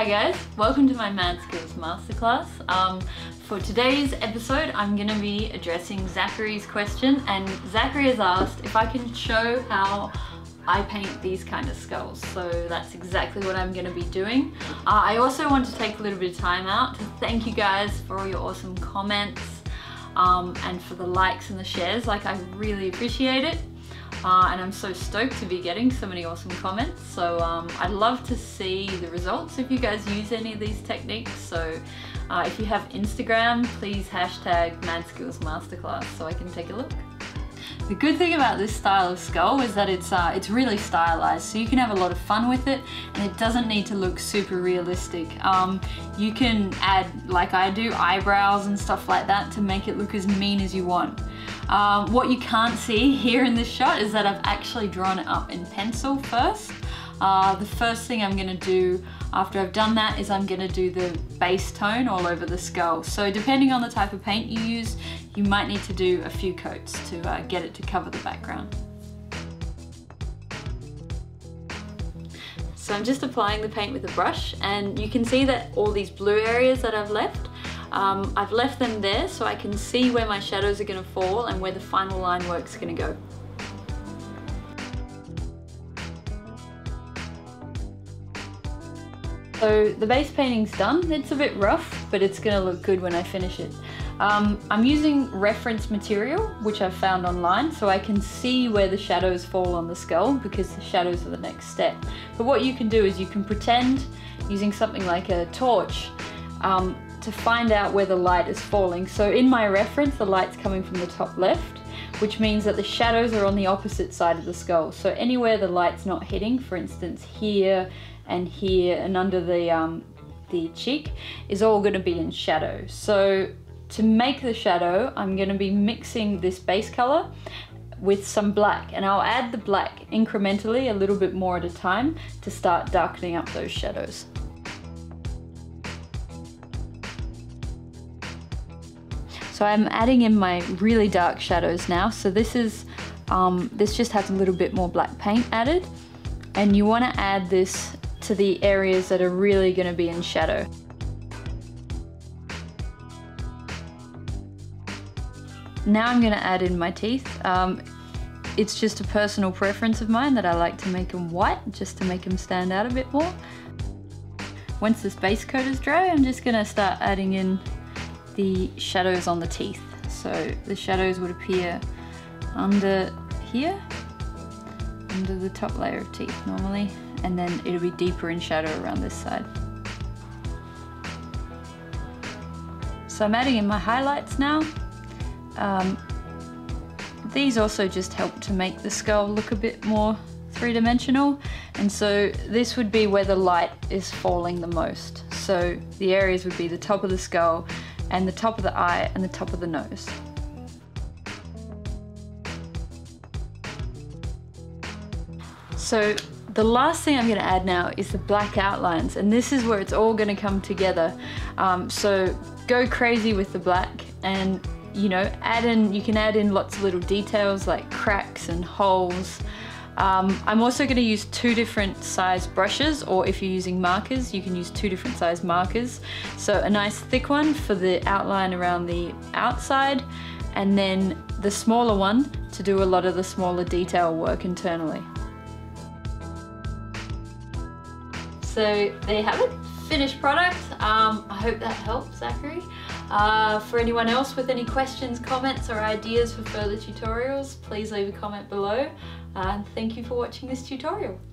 Hi guys, welcome to my Skillz Masterclass. For today's episode, I'm going to be addressing Zachary's question, and Zachary has asked if I can show how I paint these kind of skulls. So that's exactly what I'm going to be doing. I also want to take a little bit of time out to thank you guys for all your awesome comments and for the likes and the shares. Like, I really appreciate it. And I'm so stoked to be getting so many awesome comments. So I'd love to see the results if you guys use any of these techniques. So if you have Instagram, please hashtag Skillz Masterclass so I can take a look. The good thing about this style of skull is that it's really stylized, so you can have a lot of fun with it, and it doesn't need to look super realistic. You can add, like I do, eyebrows and stuff like that to make it look as mean as you want. What you can't see here in this shot is that I've actually drawn it up in pencil first. The first thing I'm going to do after I've done that is I'm going to do the base tone all over the skull. So depending on the type of paint you use, you might need to do a few coats to get it to cover the background. So I'm just applying the paint with a brush, and you can see that all these blue areas that I've left them there so I can see where my shadows are going to fall and where the final line work's going to go. So the base painting's done. It's a bit rough, but it's going to look good when I finish it. I'm using reference material, which I've found online, so I can see where the shadows fall on the skull, because the shadows are the next step. But what you can do is you can pretend, using something like a torch, to find out where the light is falling. So in my reference, the light's coming from the top left, which means that the shadows are on the opposite side of the skull. So anywhere the light's not hitting, for instance here and under the cheek, is all going to be in shadow. So to make the shadow, I'm going to be mixing this base color with some black, and I'll add the black incrementally, a little bit more at a time, to start darkening up those shadows. So I'm adding in my really dark shadows now. So this is this just has a little bit more black paint added, and you want to add this to the areas that are really going to be in shadow. Now I'm going to add in my teeth. It's just a personal preference of mine that I like to make them white, just to make them stand out a bit more. Once this base coat is dry, I'm just going to start adding in the shadows on the teeth. So the shadows would appear under here, under the top layer of teeth normally, and then it'll be deeper in shadow around this side. So I'm adding in my highlights now. These also just help to make the skull look a bit more three-dimensional, and so this would be where the light is falling the most. So the areas would be the top of the skull and the top of the eye and the top of the nose. So the last thing I'm going to add now is the black outlines, and this is where it's all going to come together. So go crazy with the black, and you can add in lots of little details like cracks and holes. I'm also going to use two different size brushes, or if you're using markers, you can use two different size markers. So a nice thick one for the outline around the outside, and then the smaller one to do a lot of the smaller detail work internally. So there you have it, finished product. I hope that helped, Zachary. For anyone else with any questions, comments, or ideas for further tutorials, please leave a comment below. Thank you for watching this tutorial.